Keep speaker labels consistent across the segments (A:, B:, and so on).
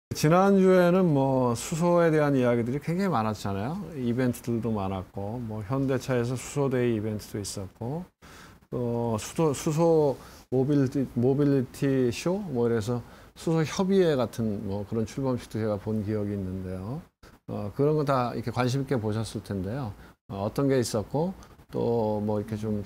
A: 지난주에는 뭐 수소에 대한 이야기들이 굉장히 많았잖아요. 이벤트들도 많았고, 뭐 현대차에서 수소데이 이벤트도 있었고, 또 수소 모빌리티 쇼, 뭐 이래서 수소 협의회 같은 뭐 그런 출범식도 제가 본 기억이 있는데요. 그런 거 다 이렇게 관심 있게 보셨을 텐데요. 어떤 게 있었고, 또 뭐 이렇게 좀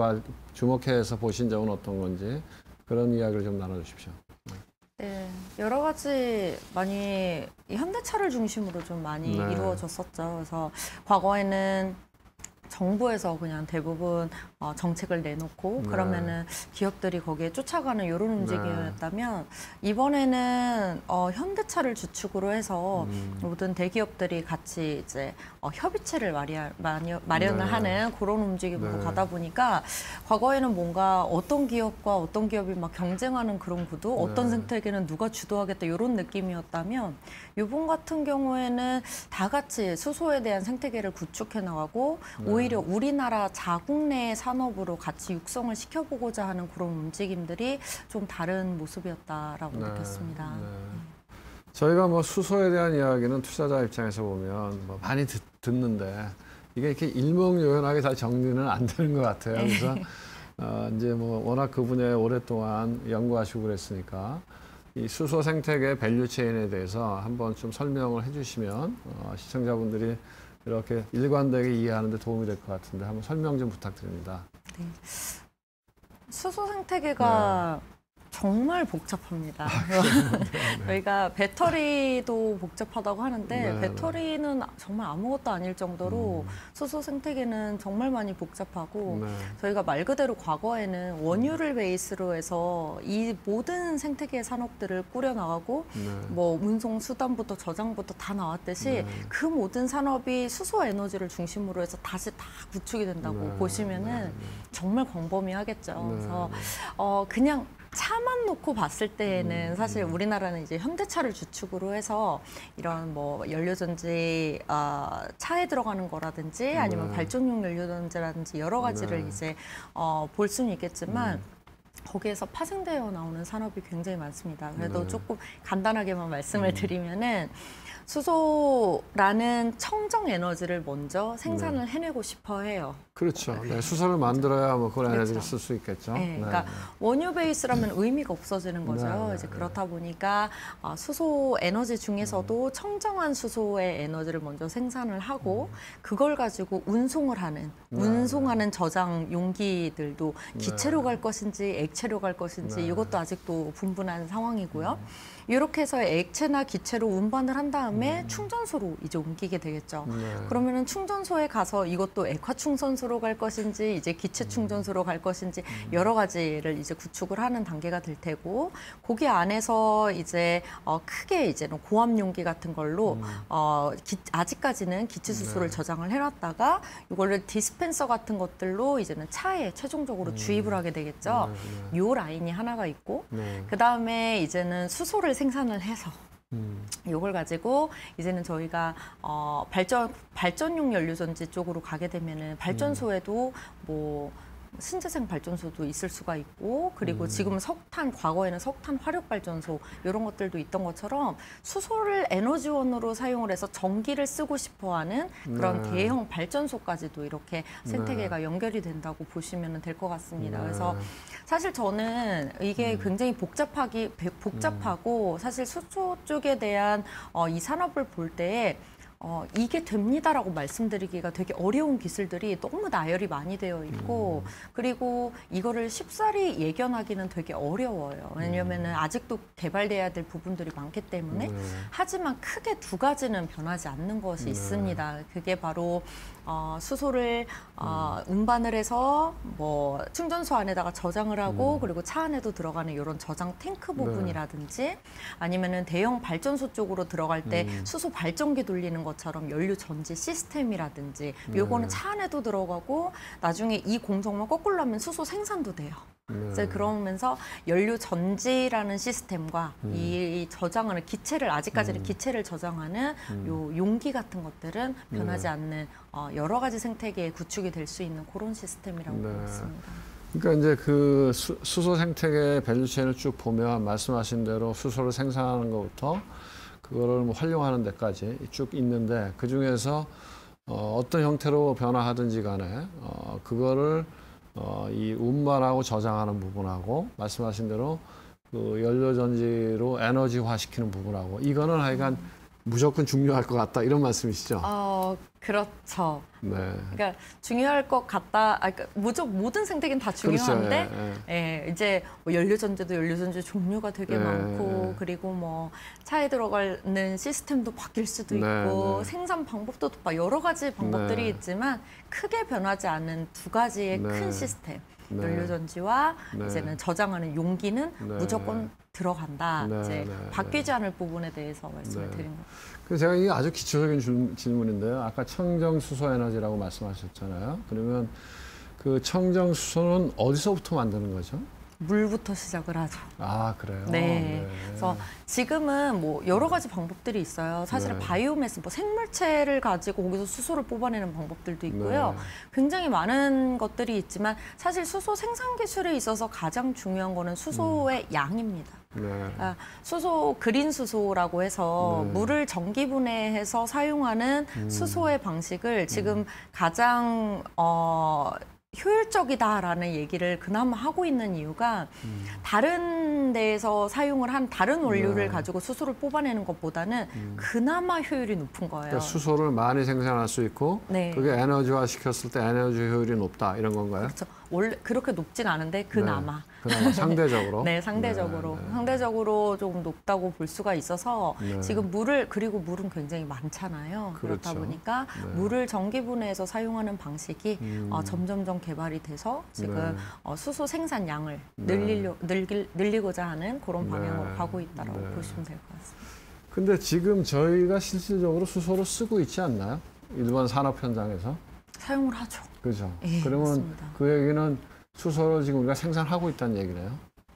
A: 주목해서 보신 점은 어떤 건지 그런 이야기를 좀 나눠주십시오.
B: 네, 여러 가지 많이 현대차를 중심으로 좀 많이 이루어졌었죠. 그래서 과거에는 정부에서 그냥 대부분 정책을 내놓고 그러면은 기업들이 거기에 쫓아가는 이런 움직임이었다면 이번에는 현대차를 주축으로 해서 모든 대기업들이 같이 이제 협의체를 마련을 하는 그런 움직임으로 가다 보니까 과거에는 뭔가 어떤 기업과 어떤 기업이 막 경쟁하는 그런 구도, 어떤 생태계는 누가 주도하겠다 이런 느낌이었다면 이번 같은 경우에는 다 같이 수소에 대한 생태계를 구축해 나가고 오히려 우리나라 자국 내 산업으로 같이 육성을 시켜보고자 하는 그런 움직임들이 좀 다른 모습이었다라고 느꼈습니다.
A: 저희가 뭐 수소에 대한 이야기는 투자자 입장에서 보면 뭐 많이 듣는데 이게 이렇게 일목요연하게 잘 정리는 안 되는 것 같아요. 그래서 이제 뭐 워낙 그 분야에 오랫동안 연구하시고 그랬으니까 이 수소 생태계 밸류체인에 대해서 한번 좀 설명을 해주시면 시청자분들이 이렇게 일관되게 이해하는 데 도움이 될 것 같은데 한번 설명 좀 부탁드립니다. 네.
B: 수소 생태계가 정말 복잡합니다. 저희가 배터리도 복잡하다고 하는데 배터리는 정말 아무것도 아닐 정도로 수소 생태계는 정말 많이 복잡하고 저희가 말 그대로 과거에는 원유를 베이스로 해서 이 모든 생태계 산업들을 꾸려나가고 뭐 운송 수단부터 저장부터 다 나왔듯이 그 모든 산업이 수소 에너지를 중심으로 해서 다시 다 구축이 된다고 보시면은 정말 광범위하겠죠. 그래서 그냥 차만 놓고 봤을 때에는 사실 우리나라는 이제 현대차를 주축으로 해서 이런 뭐 연료전지 차에 들어가는 거라든지 아니면 발전용 연료전지라든지 여러 가지를 이제 볼 수는 있겠지만 거기에서 파생되어 나오는 산업이 굉장히 많습니다. 그래도 조금 간단하게만 말씀을 드리면은 수소라는 청정 에너지를 먼저 생산을 해내고 싶어 해요.
A: 그렇죠. 수소를 만들어야 뭐 그런 에너지를 쓸 수 있겠죠.
B: 그러니까 원유 베이스라면 의미가 없어지는 거죠. 이제 그렇다 보니까 수소 에너지 중에서도 청정한 수소의 에너지를 먼저 생산을 하고 그걸 가지고 운송하는 저장 용기들도 기체로 갈 것인지 액체로 갈 것인지 이것도 아직도 분분한 상황이고요. 이렇게 해서 액체나 기체로 운반을 한 다음에 충전소로 이제 옮기게 되겠죠. 그러면은 충전소에 가서 이것도 액화 충전소로 갈 것인지 이제 기체 충전소로 갈 것인지 여러 가지를 이제 구축을 하는 단계가 될 테고 거기 안에서 이제 크게 이제는 고압 용기 같은 걸로 아직까지는 기체 수소를 저장을 해놨다가 이거를 디스펜서 같은 것들로 이제는 차에 최종적으로 주입을 하게 되겠죠. 요 라인이 하나가 있고 그 다음에 이제는 수소를 생산을 해서 이걸 가지고 이제는 저희가 발전용 연료전지 쪽으로 가게 되면은 발전소에도 뭐 신재생 발전소도 있을 수가 있고 그리고 지금은 과거에는 석탄 화력 발전소 이런 것들도 있던 것처럼 수소를 에너지원으로 사용을 해서 전기를 쓰고 싶어하는 그런 대형 발전소까지도 이렇게 생태계가 연결이 된다고 보시면 될 것 같습니다. 그래서 사실 저는 이게 굉장히 복잡하고 사실 수소 쪽에 대한 이 산업을 볼 때에 이게 됩니다라고 말씀드리기가 되게 어려운 기술들이 너무 나열이 많이 되어 있고 그리고 이거를 쉽사리 예견하기는 되게 어려워요. 왜냐면은 아직도 개발돼야 될 부분들이 많기 때문에 하지만 크게 두 가지는 변하지 않는 것이 있습니다. 그게 바로 수소를 운반을 해서 뭐 충전소 안에다가 저장을 하고 그리고 차 안에도 들어가는 이런 저장 탱크 부분이라든지 아니면은 대형 발전소 쪽으로 들어갈 때 수소 발전기 돌리는 것처럼 연료 전지 시스템이라든지 요거는 차 안에도 들어가고 나중에 이 공정만 거꾸로 하면 수소 생산도 돼요. 그러면서 연료 전지라는 시스템과 이 저장하는 아직까지는 기체를 저장하는 요 용기 같은 것들은 변하지 않는 여러 가지 생태계에 구축이 될 수 있는 그런 시스템이라고 보고 있습니다.
A: 그러니까 이제 그 수소 생태계 밸류체인을 쭉 보면 말씀하신 대로 수소를 생산하는 것부터 그거를 뭐 활용하는 데까지 쭉 있는데 그 중에서 어떤 형태로 변화하든지 간에 그거를 이 운반하고 저장하는 부분하고 말씀하신 대로 그 연료전지로 에너지화 시키는 부분하고 이거는 하여간 무조건 중요할 것 같다 이런 말씀이시죠?
B: 그렇죠.
A: 네.
B: 그러니까 중요할 것 같다. 그러니까 모든 생태계는 다 중요한데,
A: 그렇죠.
B: 이제 뭐 연료전지도 연료전지 종류가 되게 많고, 그리고 뭐 차에 들어가는 시스템도 바뀔 수도 있고, 생산 방법도 여러 가지 방법들이 있지만 크게 변하지 않는 두 가지의 큰 시스템. 연료전지와 이제는 저장하는 용기는 무조건 들어간다. 이제 바뀌지 않을 부분에 대해서 말씀을 드린 거예요.
A: 그래서 제가 이게 아주 기초적인 질문인데요. 아까 청정 수소 에너지라고 말씀하셨잖아요. 그러면 그 청정 수소는 어디서부터 만드는 거죠?
B: 물부터 시작을 하죠.
A: 아, 그래요?
B: 네. 그래서 지금은 뭐 여러 가지 방법들이 있어요. 사실은 바이오매스, 뭐 생물체를 가지고 거기서 수소를 뽑아내는 방법들도 있고요. 굉장히 많은 것들이 있지만 사실 수소 생산 기술에 있어서 가장 중요한 거는 수소의 양입니다. 수소, 그린 수소라고 해서 물을 전기분해해서 사용하는 수소의 방식을 지금 가장 효율적이다라는 얘기를 그나마 하고 있는 이유가 다른 데에서 사용을 한 다른 원료를 가지고 수소를 뽑아내는 것보다는 그나마 효율이 높은 거예요.
A: 그러니까 수소를 많이 생산할 수 있고 그게 에너지화 시켰을 때 에너지 효율이 높다 이런 건가요?
B: 그렇죠. 원래 그렇게 높진 않은데 그나마.
A: 그나마 상대적으로.
B: 네, 상대적으로. 상대적으로 조금 높다고 볼 수가 있어서 지금 그리고 물은 굉장히 많잖아요. 그렇다 보니까 물을 전기분해해서 사용하는 방식이 점점점 개발이 돼서 지금 수소 생산량을 늘리고자 하는 그런 방향으로 가고 있다고 보시면 될 것 같습니다.
A: 근데 지금 저희가 실질적으로 수소를 쓰고 있지 않나요? 일반 산업 현장에서?
B: 사용을 하죠.
A: 그렇죠.
B: 네,
A: 그러면
B: 맞습니다.
A: 그 얘기는 수소를 지금 우리가 생산하고 있다는 얘기네요.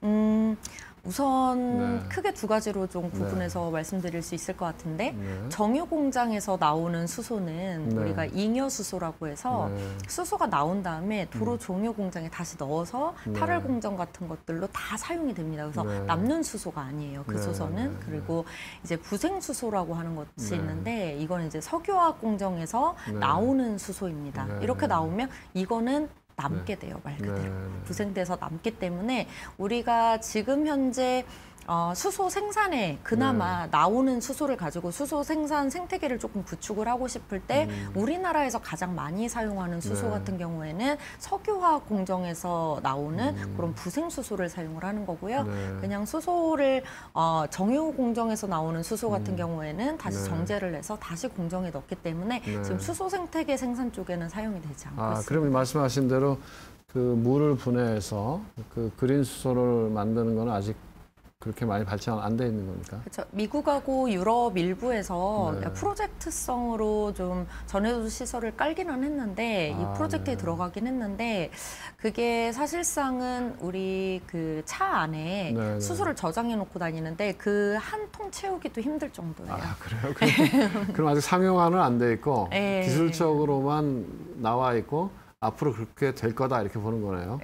B: 우선 크게 두 가지로 좀 구분해서 말씀드릴 수 있을 것 같은데 정유 공장에서 나오는 수소는 우리가 잉여 수소라고 해서 수소가 나온 다음에 도로 정유 공장에 다시 넣어서 탈월 공정 같은 것들로 다 사용이 됩니다. 그래서 남는 수소가 아니에요. 그 수소는. 그리고 이제 부생 수소라고 하는 것이 있는데 이건 이제 석유화학 공정에서 나오는 수소입니다. 이렇게 나오면 이거는 남게 돼요, 말 그대로. 부생돼서 남기 때문에 우리가 지금 현재 수소 생산에 그나마 나오는 수소를 가지고 수소 생산 생태계를 조금 구축을 하고 싶을 때 우리나라에서 가장 많이 사용하는 수소 같은 경우에는 석유화학 공정에서 나오는 그런 부생 수소를 사용을 하는 거고요. 그냥 수소를 정유 공정에서 나오는 수소 같은 경우에는 다시 정제를 해서 다시 공정에 넣기 때문에 지금 수소 생태계 생산 쪽에는 사용이 되지 않고 있습니다.
A: 그러면 말씀하신 대로 그 물을 분해해서 그 그린 수소를 만드는 건 아직 그렇게 많이 발전 안 돼 있는 겁니까?
B: 그렇죠. 미국하고 유럽 일부에서 프로젝트성으로 좀 전해도 시설을 깔기는 했는데 이 프로젝트에 들어가긴 했는데 그게 사실상은 우리 그 차 안에 수소를 저장해 놓고 다니는데 그 한 통 채우기도 힘들 정도예요.
A: 그래요? 그럼 아직 상용화는 안 돼 있고 기술적으로만 나와 있고 앞으로 그렇게 될 거다 이렇게 보는 거네요.